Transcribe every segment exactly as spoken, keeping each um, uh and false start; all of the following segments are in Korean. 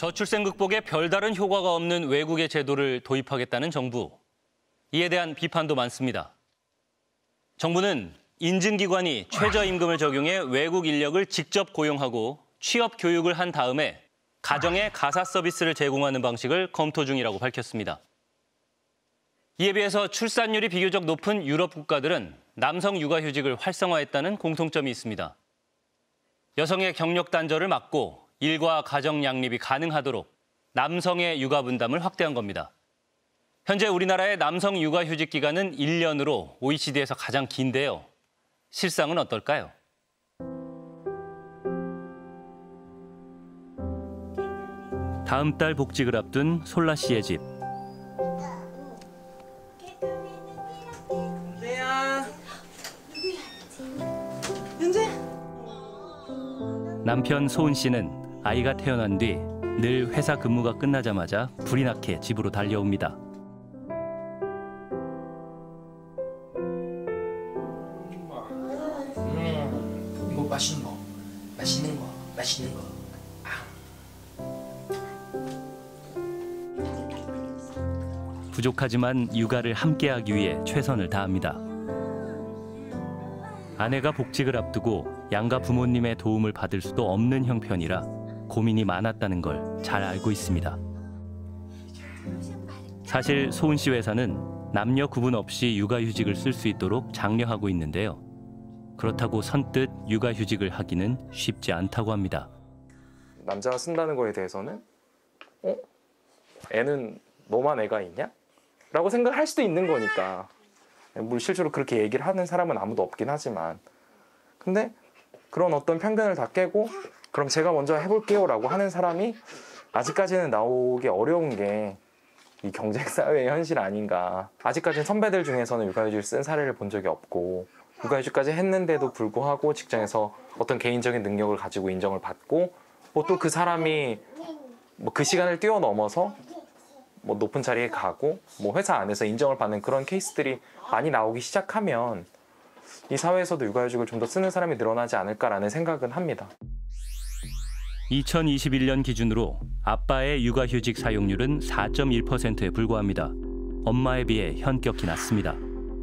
저출생 극복에 별다른 효과가 없는 외국의 제도를 도입하겠다는 정부. 이에 대한 비판도 많습니다. 정부는 인증기관이 최저임금을 적용해 외국 인력을 직접 고용하고 취업 교육을 한 다음에 가정에 가사 서비스를 제공하는 방식을 검토 중이라고 밝혔습니다. 이에 비해서 출산율이 비교적 높은 유럽 국가들은 남성 육아휴직을 활성화했다는 공통점이 있습니다. 여성의 경력 단절을 막고 일과 가정 양립이 가능하도록 남성의 육아 분담을 확대한 겁니다. 현재 우리나라의 남성 육아휴직 기간은 일 년으로 오이시디에서 가장 긴데요. 실상은 어떨까요? 다음 달 복직을 앞둔 솔라 씨의 집. 남편 소은 씨는 아이가 태어난 뒤 늘 회사 근무가 끝나자마자 불이 나게 집으로 달려옵니다. 음, 이거 맛있는 거, 맛있는 거, 맛있는 거. 아. 부족하지만 육아를 함께하기 위해 최선을 다합니다. 아내가 복직을 앞두고 양가 부모님의 도움을 받을 수도 없는 형편이라 고민이 많았다는 걸 잘 알고 있습니다. 사실 소은 씨 회사는 남녀 구분 없이 육아휴직을 쓸 수 있도록 장려하고 있는데요. 그렇다고 선뜻 육아휴직을 하기는 쉽지 않다고 합니다. 남자가 쓴다는 거에 대해서는 어? 애는 너만 애가 있냐? 라고 생각할 수도 있는 거니까. 물론 실제로 그렇게 얘기를 하는 사람은 아무도 없긴 하지만 근데 그런 어떤 편견을 다 깨고 그럼 제가 먼저 해볼게요 라고 하는 사람이 아직까지는 나오기 어려운 게 이 경쟁사회의 현실 아닌가. 아직까지는 선배들 중에서는 육아휴직을 쓴 사례를 본 적이 없고 육아휴직까지 했는데도 불구하고 직장에서 어떤 개인적인 능력을 가지고 인정을 받고 뭐 또 그 사람이 뭐 그 시간을 뛰어넘어서 뭐 높은 자리에 가고 뭐 회사 안에서 인정을 받는 그런 케이스들이 많이 나오기 시작하면 이 사회에서도 육아휴직을 좀 더 쓰는 사람이 늘어나지 않을까라는 생각은 합니다. 이천이십일 년 기준으로 아빠의 육아휴직 사용률은 사 점 일 퍼센트에 불과합니다. 엄마에 비해 현격히 낮습니다.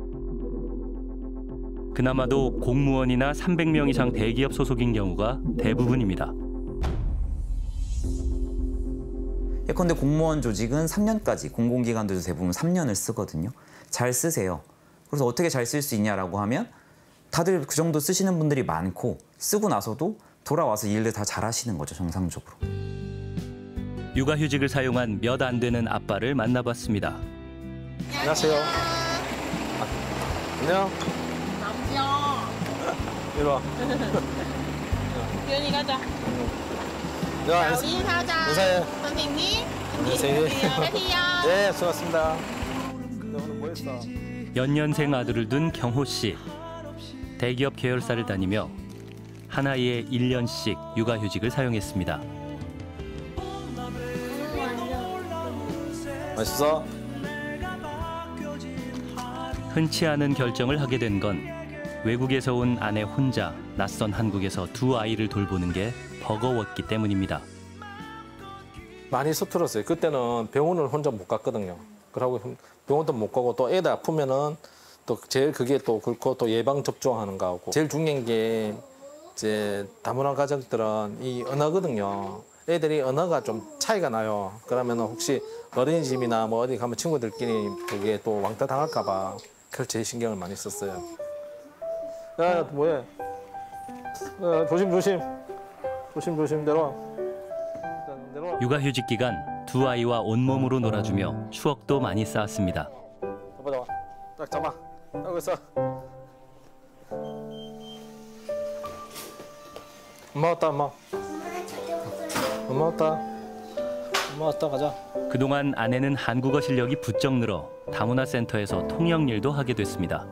그나마도 공무원이나 삼백 명 이상 대기업 소속인 경우가 대부분입니다. 예컨대 공무원 조직은 삼 년까지, 공공기관들도 대부분 삼 년을 쓰거든요. 잘 쓰세요. 그래서 어떻게 잘 쓸 수 있냐라고 하면 다들 그 정도 쓰시는 분들이 많고 쓰고 나서도 돌아와서 일을 다 잘하시는 거죠, 정상적으로. 육아휴직을 사용한 몇 안 되는 아빠를 만나봤습니다. 안녕하세요. 아, 안녕. 남편. 이리 와. 규현이 가자. 야, 우리 인사하자. 인사해. 선생님. 선생님. 안녕하세요. 네, 수고하셨습니다. 너 오늘 뭐 했어? 연년생 아들을 둔 경호 씨. 대기업 계열사를 다니며 한 아이에 일 년씩 육아휴직을 사용했습니다. 맛있어? 흔치 않은 결정을 하게 된 건 외국에서 온 아내 혼자 낯선 한국에서 두 아이를 돌보는 게 버거웠기 때문입니다. 많이 서툴었어요. 그때는 병원을 혼자 못 갔거든요. 그러고 병원도 못 가고 또 애들 아프면은 또 제일 그게 또 그렇고 또 예방 접종하는 거하고 제일 중요한 게 이제 다문화 가족들은 이 언어거든요. 애들이 언어가 좀 차이가 나요. 그러면 혹시 어린이집이나 뭐 어디 가면 친구들끼리 그게 또 왕따 당할까 봐 그걸 제일 신경을 많이 썼어요. 야, 뭐해? 야, 조심 조심. 조심 조심 내려와. 내려와. 육아휴직 기간 두 아이와 온몸으로 놀아주며 추억도 많이 쌓았습니다. 잡아 잡아. 딱 잡아. 딱 있어. 엄마 왔다 엄마. 엄마 왔다. 엄마 왔다 가자. 그동안 아내는 한국어 실력이 부쩍 늘어 다문화 센터에서 통역 일도 하게 됐습니다.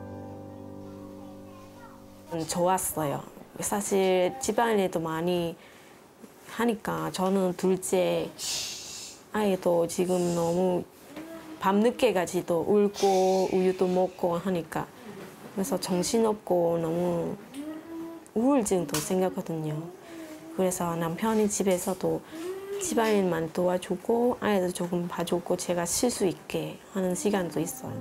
좋았어요. 사실 집안일도 많이 하니까 저는 둘째 아이도 지금 너무 밤늦게까지도 울고 우유도 먹고 하니까 그래서 정신없고 너무 우울증도 생겼거든요. 그래서 남편이 집에서도 집안일만 도와주고 아이들 조금 봐주고 제가 쉴 수 있게 하는 시간도 있어요.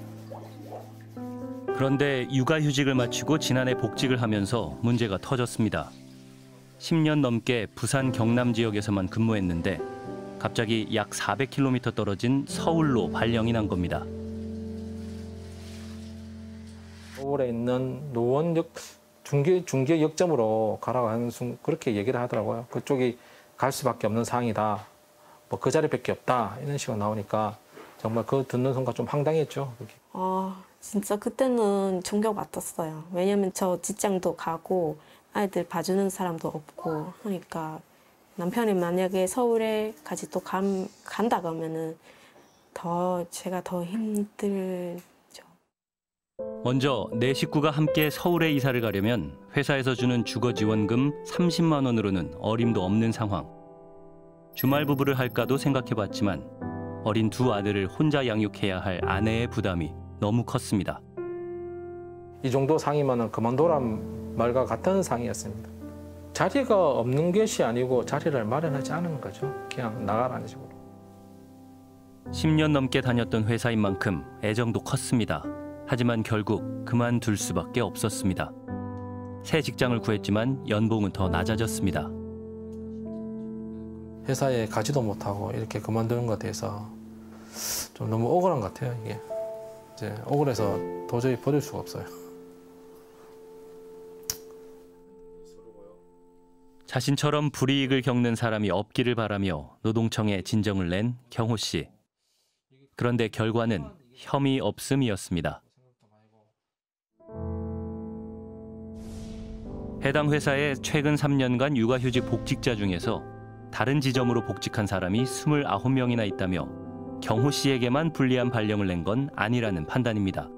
그런데 육아휴직을 마치고 지난해 복직을 하면서 문제가 터졌습니다. 십 년 넘게 부산 경남 지역에서만 근무했는데 갑자기 약 사백 킬로미터 떨어진 서울로 발령이 난 겁니다. 서울에 있는 노원역 중계 중계 역점으로 가라고 하는 순 그렇게 얘기를 하더라고요. 그쪽이 갈 수밖에 없는 상황이다. 뭐 그 자리밖에 없다. 이런 식으로 나오니까 정말 그 듣는 순간 좀 황당했죠. 그게. 아, 진짜 그때는 충격받았어요. 왜냐면 저 직장도 가고 아이들 봐주는 사람도 없고 하니까 남편이 만약에 서울에까지 또 감, 간다 그러면은 더 제가 더 힘들죠. 먼저 내 식구가 함께 서울에 이사를 가려면 회사에서 주는 주거지원금 삼십만 원으로는 어림도 없는 상황. 주말 부부를 할까도 생각해봤지만 어린 두 아들을 혼자 양육해야 할 아내의 부담이 너무 컸습니다. 이 정도 상이면 그만둬란 말과 같은 상이었습니다. 자리가 없는 것이 아니고 자리를 마련하지 않은 거죠. 그냥 나가라는 식으로. 십 년 넘게 다녔던 회사인 만큼 애정도 컸습니다. 하지만 결국 그만둘 수밖에 없었습니다. 새 직장을 구했지만 연봉은 더 낮아졌습니다. 회사에 가지도 못하고 이렇게 그만두는 것에 대해서 좀 너무 억울한 것 같아요. 이게 이제 억울해서 도저히 버릴 수가 없어요. 자신처럼 불이익을 겪는 사람이 없기를 바라며 노동청에 진정을 낸 경호 씨. 그런데 결과는 혐의 없음이었습니다. 해당 회사의 최근 삼 년간 육아휴직 복직자 중에서 다른 지점으로 복직한 사람이 이십구 명이나 있다며 경호 씨에게만 불리한 발령을 낸 건 아니라는 판단입니다.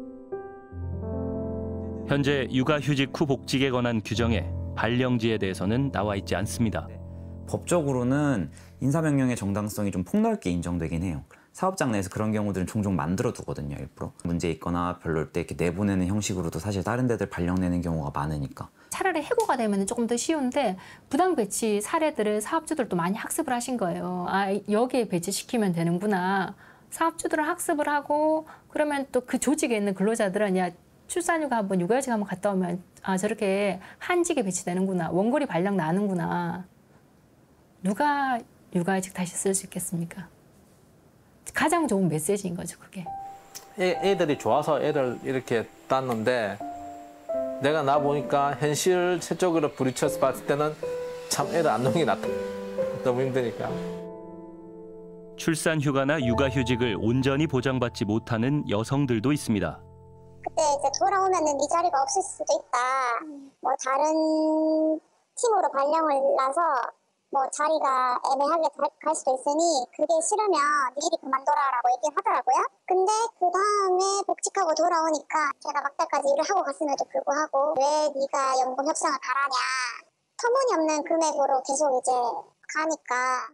현재 육아휴직 후 복직에 관한 규정에 발령지에 대해서는 나와 있지 않습니다. 법적으로는 인사명령의 정당성이 좀 폭넓게 인정되긴 해요. 사업장 내에서 그런 경우들은 종종 만들어 두거든요, 일부러. 문제 있거나 별로일 때 이렇게 내보내는 형식으로도 사실 다른 데들 발령내는 경우가 많으니까. 차라리 해고가 되면 조금 더 쉬운데 부당 배치 사례들을 사업주들도 많이 학습을 하신 거예요. 아, 여기에 배치시키면 되는구나. 사업주들은 학습을 하고 그러면 또 그 조직에 있는 근로자들은 야 출산휴가 한번 육아휴직 한번 갔다 오면 아 저렇게 한직에 배치되는구나. 원고리 발령 나는구나. 누가 육아휴직 다시 쓸 수 있겠습니까? 가장 좋은 메시지인 거죠, 그게. 애, 애들이 좋아서 애를 이렇게 땄는데 내가 나 보니까 현실적으로 부딪혀서 봤을 때는 참 애들 안 놓는 게 낫다. 너무 힘드니까. 출산 휴가나 육아 휴직을 온전히 보장받지 못하는 여성들도 있습니다. 그때 이제 돌아오면은 네 자리가 없을 수도 있다. 뭐 다른 팀으로 발령을 나서 뭐 자리가 애매하게 갈 수도 있으니 그게 싫으면 니들이 그만둬라라고 얘기하더라고요. 근데 그 다음에 복직하고 돌아오니까 제가 막달까지 일을 하고 갔음에도 불구하고 왜 네가 연봉 협상을 바라냐. 터무니없는 금액으로 계속 이제 가니까.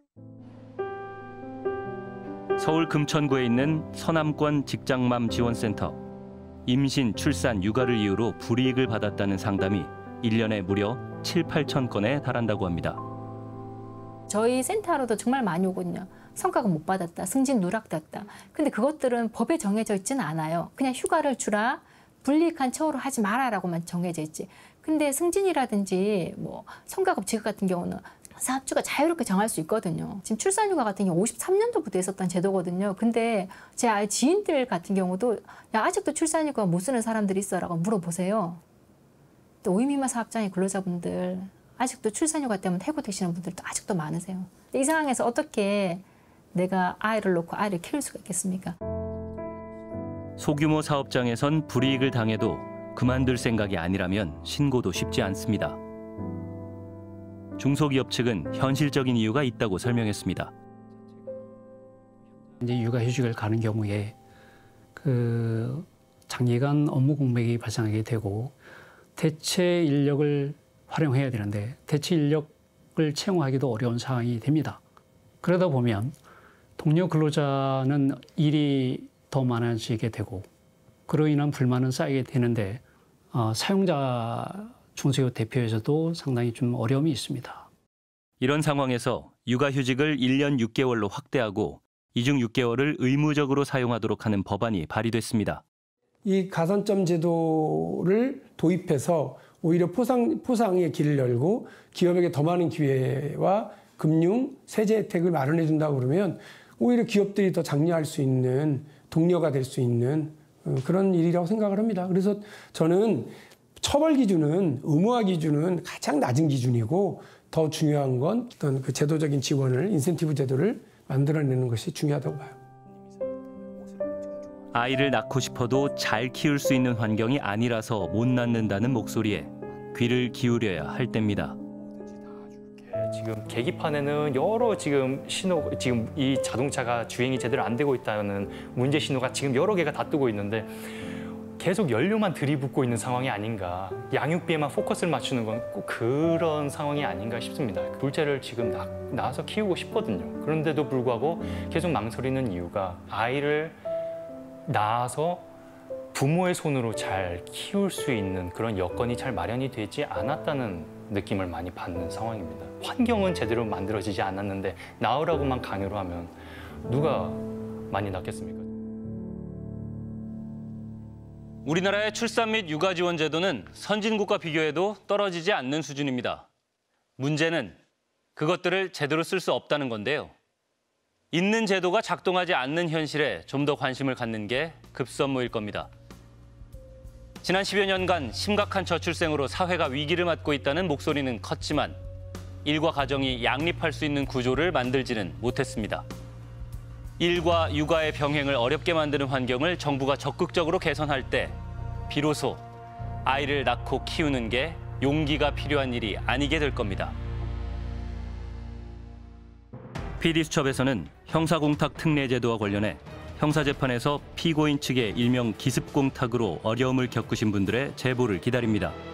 서울 금천구에 있는 서남권 직장맘 지원센터. 임신, 출산, 육아를 이유로 불이익을 받았다는 상담이 일 년에 무려 칠, 팔천 건에 달한다고 합니다. 저희 센터로도 정말 많이 오거든요. 성과가 못 받았다, 승진 누락됐다. 근데 그것들은 법에 정해져 있지는 않아요. 그냥 휴가를 주라, 불이익한 처우로 하지 마라라고만 정해져 있지. 근데 승진이라든지 뭐 성과급 지급 같은 경우는 사업주가 자유롭게 정할 수 있거든요. 지금 출산휴가 같은 경우 오십삼 년도부터 있었던 제도거든요. 근데 제 아이 지인들 같은 경우도 야 아직도 출산휴가 못 쓰는 사람들이 있어라고 물어보세요. 또 오이미마 사업장의 근로자분들 아직도 출산휴가 때문에 해고되시는 분들도 아직도 많으세요. 이 상황에서 어떻게 내가 아이를 놓고 아이를 키울 수가 있겠습니까? 소규모 사업장에선 불이익을 당해도 그만둘 생각이 아니라면 신고도 쉽지 않습니다. 중소기업 측은 현실적인 이유가 있다고 설명했습니다. 이제 육아휴직을 가는 경우에 그 장기간 업무 공백이 발생하게 되고 대체 인력을 활용해야 되는데 대체 인력을 채용하기도 어려운 상황이 됩니다. 그러다 보면 동료 근로자는 일이 더 많아지게 되고 그로 인한 불만은 쌓이게 되는데 어, 사용자 중소기업 대표에서도 상당히 좀 어려움이 있습니다. 이런 상황에서 육아휴직을 일 년 육 개월로 확대하고 이 중 육 개월을 의무적으로 사용하도록 하는 법안이 발의됐습니다. 이 가산점 제도를 도입해서 오히려 포상, 포상의 길을 열고 기업에게 더 많은 기회와 금융, 세제 혜택을 마련해 준다고 그러면 오히려 기업들이 더 장려할 수 있는 동료가 될 수 있는 그런 일이라고 생각을 합니다. 그래서 저는 처벌 기준은 의무화 기준은 가장 낮은 기준이고 더 중요한 건 어떤 그 제도적인 지원을 인센티브 제도를 만들어내는 것이 중요하다고 봐요. 아이를 낳고 싶어도 잘 키울 수 있는 환경이 아니라서 못 낳는다는 목소리에 귀를 기울여야 할 때입니다. 지금 계기판에는 여러 지금 신호, 지금 이 자동차가 주행이 제대로 안 되고 있다는 문제 신호가 지금 여러 개가 다 뜨고 있는데 계속 연료만 들이붓고 있는 상황이 아닌가. 양육비에만 포커스를 맞추는 건 꼭 그런 상황이 아닌가 싶습니다. 둘째를 지금 낳, 낳아서 키우고 싶거든요. 그런데도 불구하고 계속 망설이는 이유가 아이를 낳아서 부모의 손으로 잘 키울 수 있는 그런 여건이 잘 마련이 되지 않았다는 느낌을 많이 받는 상황입니다. 환경은 제대로 만들어지지 않았는데 낳으라고만 강요를 하면 누가 많이 낳겠습니까? 우리나라의 출산 및 육아 지원 제도는 선진국과 비교해도 떨어지지 않는 수준입니다. 문제는 그것들을 제대로 쓸 수 없다는 건데요. 있는 제도가 작동하지 않는 현실에 좀 더 관심을 갖는 게 급선무일 겁니다. 지난 십여 년간 심각한 저출생으로 사회가 위기를 맞고 있다는 목소리는 컸지만 일과 가정이 양립할 수 있는 구조를 만들지는 못했습니다. 일과 육아의 병행을 어렵게 만드는 환경을 정부가 적극적으로 개선할 때 비로소 아이를 낳고 키우는 게 용기가 필요한 일이 아니게 될 겁니다. 피디수첩에서는 형사공탁 특례제도와 관련해 형사재판에서 피고인 측의 일명 기습공탁으로 어려움을 겪으신 분들의 제보를 기다립니다.